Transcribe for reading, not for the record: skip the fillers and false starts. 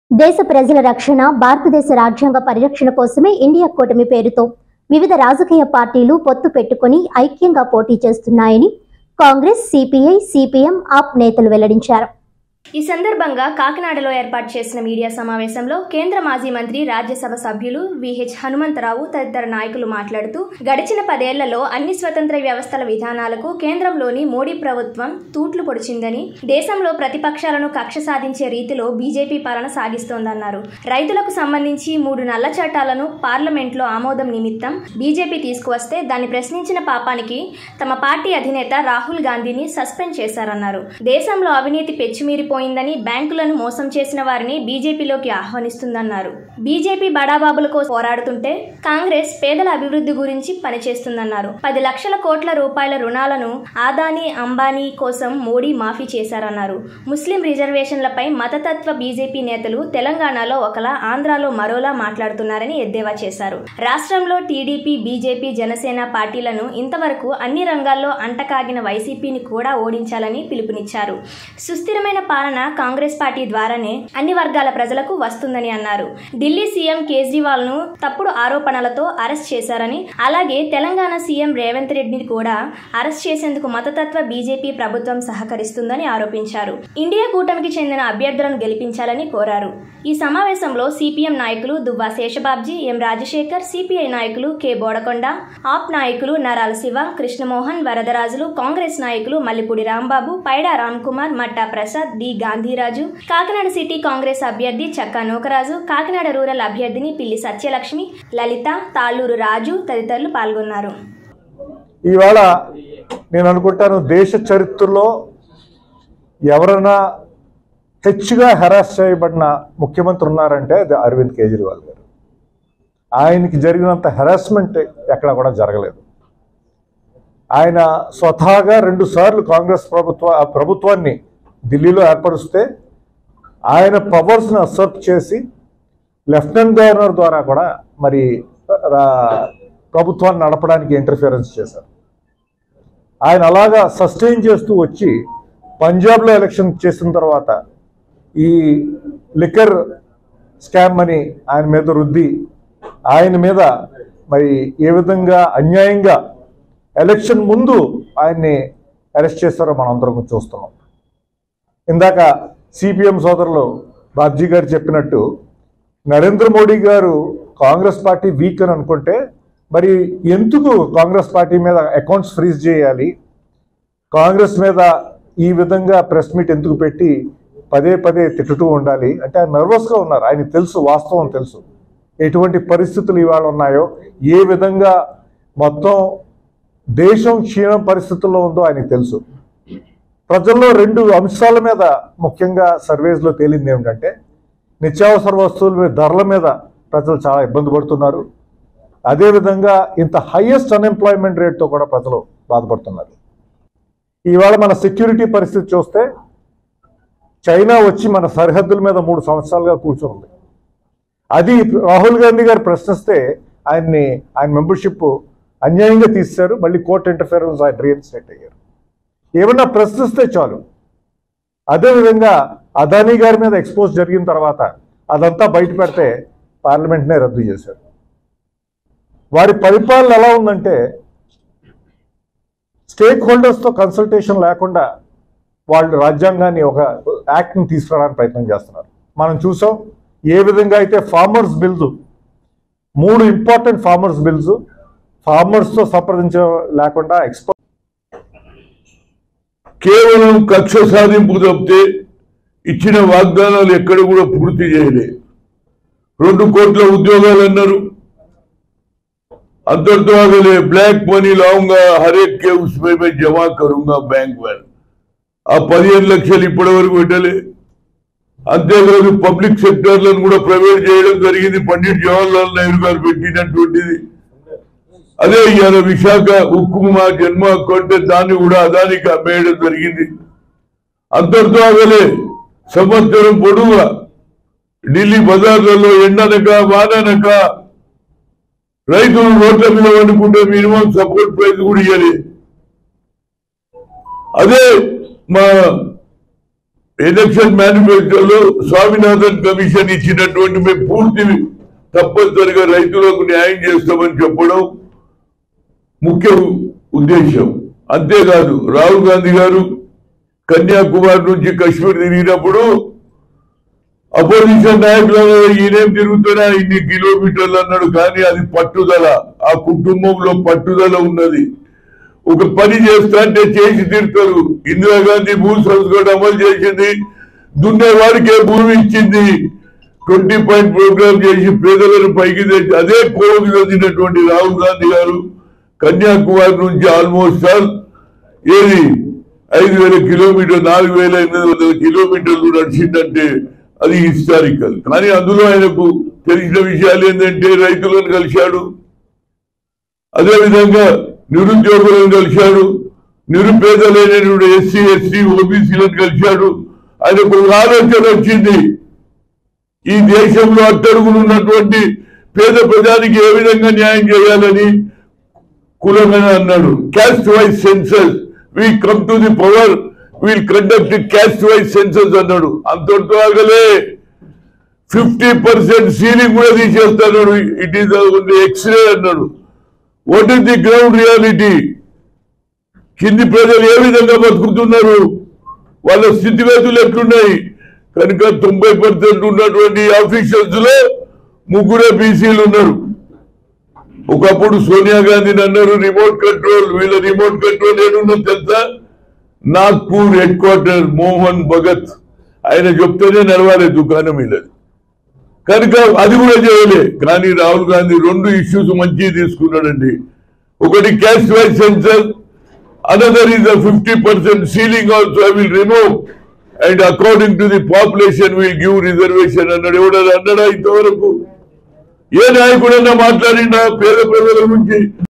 దేశ ప్రజల రక్షణ, భారతదేశ రాజ్యాంగ పరిరక్షణ కోసమే ఇండియా కూటమి పేరుతో వివిధ రాజకీయ పార్టీలు పొత్తు పెట్టుకుని ఐక్యంగా పోటీ చేస్తున్నాయని కాంగ్రెస్, సిపిఐ, సిపిఎం, ఆప్ నేతలు వెల్లడించారు. ఈ సందర్భంగా కాకినాడలో ఏర్పాటు చేసిన మీడియా సమావేశంలో కేంద్ర మాజీ మంత్రి, రాజ్యసభ సభ్యులు విహెచ్ హనుమంతరావు తదితర నాయకులు మాట్లాడుతూ గడిచిన 10 ఏళ్లలో అన్ని స్వతంత్ర వ్యవస్థల విధానాలకు కేంద్రంలోని మోడీ ప్రభుత్వం తూట్లు పొడిచిందని, దేశంలో ప్రతిపక్షాలను కక్ష సాధించే రీతిలో బీజేపీ పాలన సాగిస్తోందన్నారు. రైతులకు సంబంధించి 3 నల్ల చట్టాలను పార్లమెంట్లో ఆమోదం నిమిత్తం బీజేపీ తీసుకువస్తే దాన్ని ప్రశ్నించిన పాపానికి తమ పార్టీ అధినేత రాహుల్ గాంధీని సస్పెండ్ చేశారన్నారు. దేశంలో అవినీతి పెచ్చుమీరిపోయిందని, బ్యాంకులను మోసం చేసిన వారిని బీజేపీలోకి ఆహ్వానిస్తుందన్నారు. బీజేపీ బడాబాబుల కోసం పోరాడుతుంటే కాంగ్రెస్ పేదల అభివృద్ధి గురించి పనిచేస్తుందన్నారు. 10 లక్షల కోట్ల రూపాయల రుణాలను ఆదానీ, అంబానీ కోసం మోడీ మాఫీ చేశారన్నారు. ముస్లిం రిజర్వేషన్లపై మతతత్వ బీజేపీ నేతలు తెలంగాణలో ఒకలా, ఆంధ్రాలో మరోలా మాట్లాడుతున్నారని ఎద్దేవా చేశారు. రాష్ట్రంలో టీడీపీ, బీజేపీ, జనసేన పార్టీలను ఇంతవరకు అన్ని రంగాల్లో అంటకాగిన వైసీపీని కూడా ఓడించాలని పిలుపునిచ్చారు. సుస్థిరమైన పాలన కాంగ్రెస్ పార్టీ ద్వారానే అన్ని వర్గాల ప్రజలకు వస్తుందని అన్నారు. ఢిల్లీ సీఎం కేజ్రీవాల్ ను తప్పుడు ఆరోపణలతో అరెస్ట్ చేశారని, అలాగే తెలంగాణ సీఎం రేవంత్ రెడ్డిని కూడా అరెస్ట్ చేసేందుకు మతతత్వ బీజేపీ ప్రభుత్వం సహకరిస్తుందని ఆరోపించారు. ఇండియా కూటమికి చెందిన అభ్యర్థులను గెలిపించాలని కోరారు. ఈ సమావేశంలో సిపిఎం నాయకులు దువ్వా శేషబాబ్జీ, ఎం రాజశేఖర్, సిపిఐ నాయకులు కె బోడకొండ, ఆప్ నాయకులు నరాల శివ, కృష్ణమోహన్, వరదరాజులు, కాంగ్రెస్ నాయకులు Mallipudi Rambabu, Paida Ramkumar, Matta Prasad, D Gandhiraju, Kakinada city Congress అభ్యర్థి చక్కా నూకరాజు, కాకినాడ రూరల్ అభ్యర్థిని పిల్లి సత్యలక్ష్మి, లలిత, తాళ్ళూరు రాజు తదితరులు పాల్గొన్నారు. ఇవాళ నేను అనుకుంటాను, దేశ చరిత్రలో ఎవరైనా హెచ్చుగా హెరాస్ చేయబడిన ముఖ్యమంత్రి ఉన్నారంటే అది అరవింద్ కేజ్రీవాల్ గారు. ఆయనకి జరిగినంత హెరాస్మెంట్ ఎక్కడ కూడా జరగలేదు. ఆయన స్వతహాగా 2 సార్లు కాంగ్రెస్ ప్రభుత్వాన్ని ఢిల్లీలో ఏర్పరుస్తే ఆయన పవర్స్ని అసర్ట్ చేసి లెఫ్టినెంట్ గవర్నర్ ద్వారా కూడా మరి ప్రభుత్వాన్ని నడపడానికి ఇంటర్ఫియరెన్స్ చేశారు. ఆయన అలాగా సస్టైన్ చేస్తూ వచ్చి పంజాబ్లో ఎలక్షన్ చేసిన తర్వాత ఈ లిక్కర్ స్కామ్ అని ఆయన మీద రుద్ది, ఆయన మీద మరి ఏ విధంగా అన్యాయంగా ఎలక్షన్ ముందు ఆయన్ని అరెస్ట్ చేస్తారో మనం అందరం చూస్తున్నాం. ఇందాక సిపిఎం సోదరులు బాబ్జీ గారు చెప్పినట్టు నరేంద్ర మోడీ గారు కాంగ్రెస్ పార్టీ వీక్ అని అనుకుంటే మరి ఎందుకు కాంగ్రెస్ పార్టీ మీద అకౌంట్స్ ఫ్రీజ్ చేయాలి, కాంగ్రెస్ మీద ఈ విధంగా ప్రెస్ మీట్ ఎందుకు పెట్టి పదే పదే తిట్టుతూ ఉండాలి అంటే ఆయన నర్వస్గా ఉన్నారు. ఆయనకు తెలుసు, వాస్తవం తెలుసు ఎటువంటి పరిస్థితులు ఇవాళ ఉన్నాయో, ఏ విధంగా మొత్తం దేశం క్షీణ పరిస్థితుల్లో ఉందో ఆయనకు తెలుసు. ప్రజల్లో 2 అంశాల మీద ముఖ్యంగా సర్వేస్లో తేలింది ఏమిటంటే, నిత్యావసర వస్తువుల మీద ధరల మీద ప్రజలు చాలా ఇబ్బంది పడుతున్నారు. అదేవిధంగా ఇంత హైయెస్ట్ అన్ఎంప్లాయ్మెంట్ రేట్తో కూడా ప్రజలు బాధపడుతున్నారు. ఇవాళ మన సెక్యూరిటీ పరిస్థితి చూస్తే చైనా వచ్చి మన సరిహద్దుల మీద 3 సంవత్సరాలుగా కూర్చుంది. అది రాహుల్ గాంధీ గారు ప్రశ్నిస్తే ఆయన మెంబర్షిప్ అన్యాయంగా తీశారు. మళ్ళీ కోర్టు ఇంటర్ఫియరెన్స్ ఆయన రీఇన్స్టేట్ అయ్యారు. ఏమన్నా ప్రశ్నిస్తే చాలు. అదేవిధంగా అదానీ గారి మీద ఎక్స్పోజ్ జరిగిన తర్వాత అదంతా బయట పెడితే పార్లమెంట్నే రద్దు చేశారు. వారి పరిపాలన ఎలా ఉందంటే స్టేక్ హోల్డర్స్తో కన్సల్టేషన్ లేకుండా వాళ్ళు రాజ్యాంగాన్ని ఒక యాక్ట్ని తీసుకురావడానికి ప్రయత్నం చేస్తున్నారు. మనం చూసాం ఏ విధంగా అయితే farmers bills 3 important farmers bills ఫార్మర్స్తో సంప్రదించ లేకుండా కేవలం కక్ష సాధింపు తప్పితే ఇచ్చిన వాగ్దానాలు ఎక్కడ కూడా పూర్తి చేయలే. 2 కోట్ల ఉద్యోగాలు అన్నారు, अंतरतो आगे ब्लैक मनी लाऊंगा हर एक के उसमें मैं जमा करूंगा बैंक में आ 15 లక్షలు ఇప్పటి వరకు పెట్టలే. అంతేకాదు పబ్లిక్ సెక్టర్లను కూడా ప్రైవేట్ చేయడం జరిగింది. పండిట్ జవహర్లాల్ నెహ్రూ గారు పెట్టినటువంటిది అదే. ఇవాళ విశాఖ ఉక్కు మా జన్మ కొంటే దాన్ని కూడా అదానికి అమ్మేయడం జరిగింది. అంతటితో ఆగలే. సంవత్సరం పొడవుగా ఢిల్లీ బజార్లలో ఎండనక వాననక రైతులు రోడ్ల మీద వండుకుంటే మినిమం సపోర్ట్ ప్రైస్ కూడా ఇవ్వాలి. అదే మా ఎలక్షన్ మేనిఫెస్టోలో స్వామినాథన్ కమిషన్ ఇచ్చినటువంటి మేము పూర్తి తప్పనిసరిగా రైతులకు న్యాయం చేస్తామని చెప్పడం ముఖ్య ఉద్దేశం. అంతేకాదు రాహుల్ గాంధీ గారు కన్యాకుమారి నుంచి కాశ్మీర్ తిరిగినప్పుడు అపోజిషన్ నాయకులు ఈయనేం తిరుగుతున్నా ఇన్ని కిలోమీటర్లు అన్నాడు. కానీ అది పట్టుదల, ఆ కుటుంబంలో పట్టుదల ఉన్నది. ఒక పని చేస్తా అంటే చేసి తీరుతారు. ఇందిరాగాంధీ భూ సంస్కరణ అమలు చేసింది, దున్నే వారికి భూమి ఇచ్చింది, 20 పాయింట్ ప్రోగ్రామ్ చేసి పేదలను పైకి తెచ్చి అదే కోవిడ్ వచ్చినటువంటి రాహుల్ గాంధీ గారు కన్యాకుమారి నుంచి ఆల్మోస్ట్ ఏది 5,000 కిలోమీటర్లు 4,800 కిలోమీటర్లు నడిచిందంటే అది హిస్టారికల్. కానీ అందులో ఆయనకు తెలిసిన విషయాలు ఏంటంటే రైతులను కలిశాడు, అదేవిధంగా నిరుద్యోగులను కలిశాడు, నిరుపేదలైనటువంటి ఎస్సీ ఎస్టీ ఓబీసీలను కలిశాడు. ఆయనకు ఆలోచన వచ్చింది, ఈ దేశంలో అట్టడుగులు ఉన్నటువంటి పేద ప్రజానికి ఏ విధంగా న్యాయం చేయాలని కులమైన అన్నాడు. Caste wise census, we come to the power, will conduct caste wise census అన్నాడు. అంతటితో ఆగలే, 50% సీలింగ్ కూడా తీసేస్తాడు. ఇట్ ఈస్ ఎక్స్రే అన్నాడు. What is the ground reality? కింది ప్రజలు ఏ విధంగా బతుకుతున్నారు, వాళ్ళ స్థితిగతులు ఎట్లున్నాయి? కనుక 90% ఉన్నటువంటి ఆఫీషియల్స్ లో 3 బీసీలు ఉన్నారు. ఒకప్పుడు సోనియా గాంధీని అన్నారు రిమోట్ కంట్రోల్, వీళ్ళ రిమోట్ కంట్రోల్ ఏడున్నో తెలుసా? నాగ్పూర్ హెడ్ క్వార్టర్ మోహన్ భగత్, ఆయన చెప్తేనే నడవాలి దుకాణం వీళ్ళది. కనుక అది కూడా చేయలే. కానీ రాహుల్ గాంధీ 2 ఇష్యూస్ మంచి తీసుకున్నాడండి. ఒకటి caste wise census, another is 50% ceiling also I will remove and according to the population will give reservation అన్నాడు. ఎవడన్నా అన్నాడా ఇంతవరకు? ఏ నాయకుడన్నా మాట్లాడిండా పేద ప్రజల గురించి?